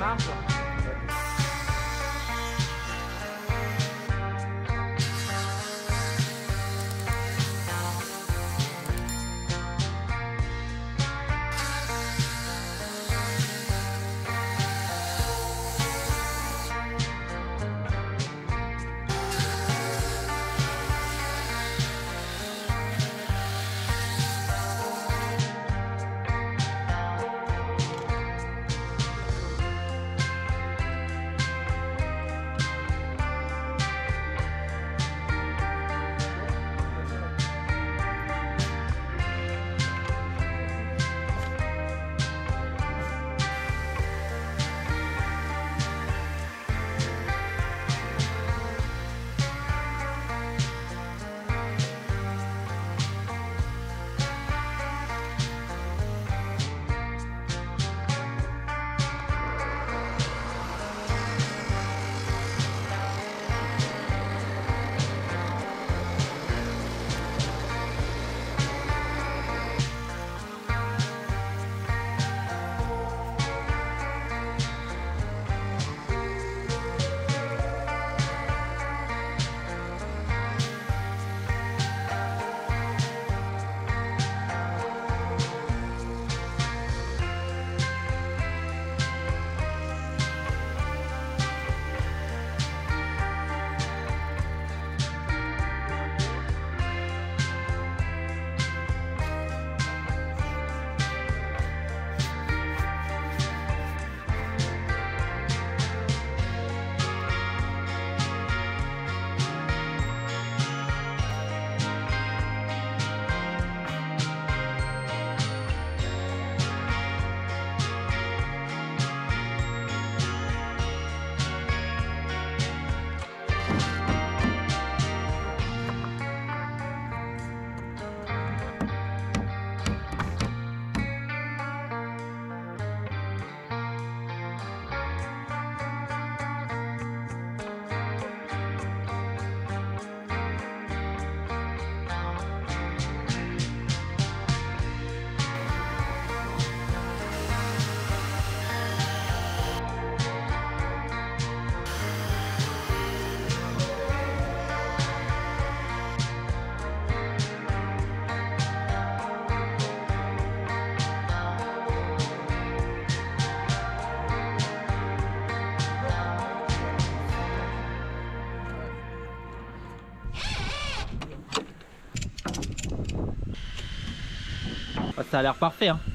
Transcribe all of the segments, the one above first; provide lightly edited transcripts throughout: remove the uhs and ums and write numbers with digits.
simple. Ça a l'air parfait, hein.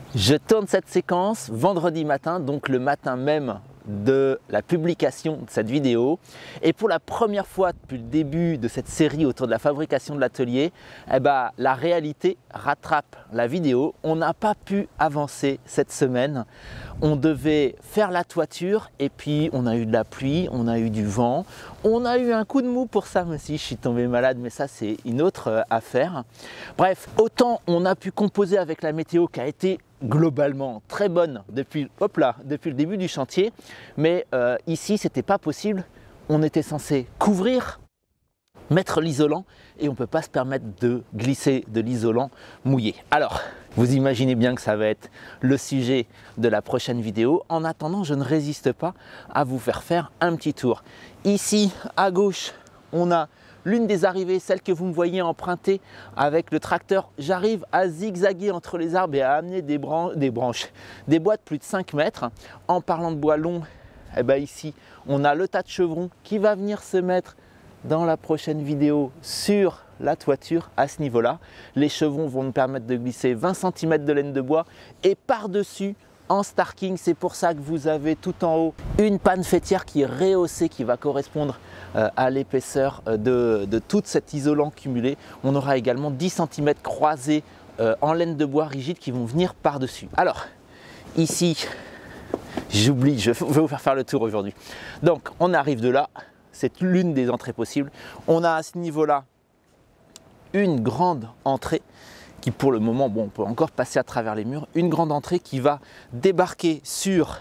Je tourne cette séquence vendredi matin, donc le matin même de la publication de cette vidéo. Et pour la première fois depuis le début de cette série autour de la fabrication de l'atelier, la réalité rattrape la vidéo. On n'a pas pu avancer cette semaine. On devait faire la toiture et puis on a eu de la pluie, on a eu du vent, on a eu un coup de mou pour ça, même si je suis tombé malade, mais ça c'est une autre affaire. Bref, autant on a pu composer avec la météo qui a été globalement très bonne depuis le début du chantier, mais ici c'était pas possible. On était censé couvrir, mettre l'isolant et on ne peut pas se permettre de glisser de l'isolant mouillé. Alors, vous imaginez bien que ça va être le sujet de la prochaine vidéo. En attendant, je ne résiste pas à vous faire un petit tour. Ici, à gauche, on a l'une des arrivées, celle que vous me voyez emprunter avec le tracteur. J'arrive à zigzaguer entre les arbres et à amener des bois de plus de 5 mètres. En parlant de bois long, ici, on a le tas de chevrons qui va venir se mettre dans la prochaine vidéo sur la toiture à ce niveau-là. Les chevrons vont nous permettre de glisser 20 cm de laine de bois et par-dessus, en starking, c'est pour ça que vous avez tout en haut une panne fêtière qui est rehaussée, qui va correspondre à l'épaisseur de tout cet isolant cumulé. On aura également 10 cm croisés en laine de bois rigide qui vont venir par-dessus. Alors, ici, j'oublie, je vais vous faire le tour aujourd'hui. Donc, on arrive de là, c'est l'une des entrées possibles. On a à ce niveau-là une grande entrée qui pour le moment, on peut encore passer à travers les murs, une grande entrée qui va débarquer sur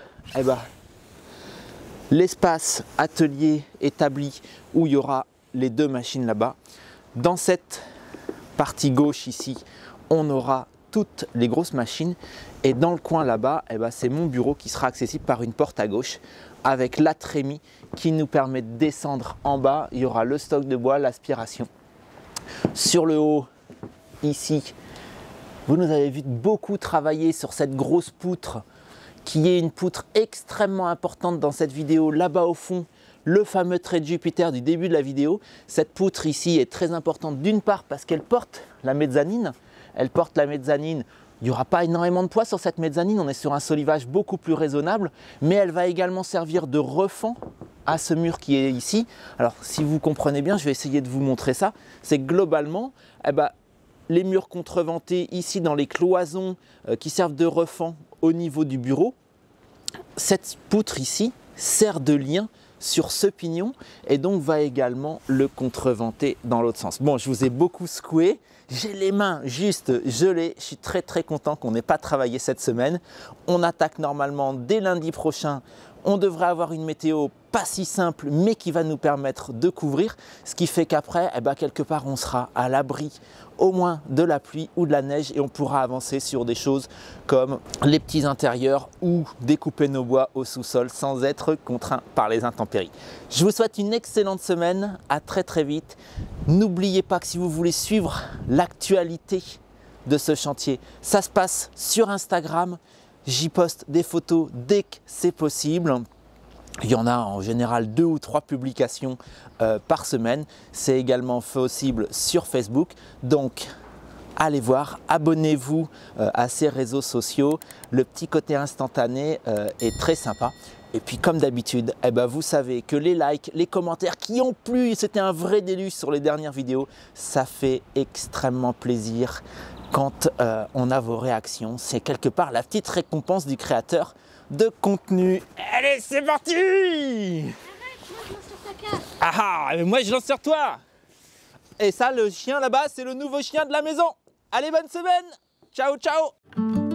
l'espace atelier établi où il y aura les deux machines là-bas. Dans cette partie gauche ici, on aura toutes les grosses machines et dans le coin là-bas, c'est mon bureau qui sera accessible par une porte à gauche avec la trémie qui nous permet de descendre en bas. Il y aura le stock de bois, l'aspiration. Sur le haut, ici, vous nous avez vu beaucoup travailler sur cette grosse poutre qui est une poutre extrêmement importante dans cette vidéo. Là-bas au fond, le fameux trait de Jupiter du début de la vidéo. Cette poutre ici est très importante d'une part parce qu'elle porte la mezzanine. Elle porte la mezzanine. Il n'y aura pas énormément de poids sur cette mezzanine, on est sur un solivage beaucoup plus raisonnable, mais elle va également servir de refend à ce mur qui est ici. Alors si vous comprenez bien, je vais essayer de vous montrer ça. C'est globalement, les murs contreventés ici dans les cloisons qui servent de refend au niveau du bureau. Cette poutre ici sert de lien sur ce pignon et donc va également le contreventer dans l'autre sens. Bon, je vous ai beaucoup secoué, j'ai les mains juste gelées, je suis très content qu'on n'ait pas travaillé cette semaine. On attaque normalement dès lundi prochain. On devrait avoir une météo pas si simple, mais qui va nous permettre de couvrir, ce qui fait qu'après, quelque part, on sera à l'abri au moins de la pluie ou de la neige et on pourra avancer sur des choses comme les petits intérieurs ou découper nos bois au sous-sol sans être contraint par les intempéries. Je vous souhaite une excellente semaine, à très vite. N'oubliez pas que si vous voulez suivre l'actualité de ce chantier, ça se passe sur Instagram. J'y poste des photos dès que c'est possible. Il y en a en général 2 ou 3 publications par semaine. C'est également possible sur Facebook. Donc, allez voir, abonnez-vous à ces réseaux sociaux. Le petit côté instantané est très sympa. Et puis comme d'habitude, vous savez que les likes, les commentaires qui ont plu, c'était un vrai déluge sur les dernières vidéos, ça fait extrêmement plaisir. Quand on a vos réactions, c'est quelque part la petite récompense du créateur de contenu. Allez, c'est parti! Arrête, moi je lance sur ta case. Ah, mais moi je lance sur toi! Et ça, le chien là-bas, c'est le nouveau chien de la maison. Allez, bonne semaine! Ciao, ciao!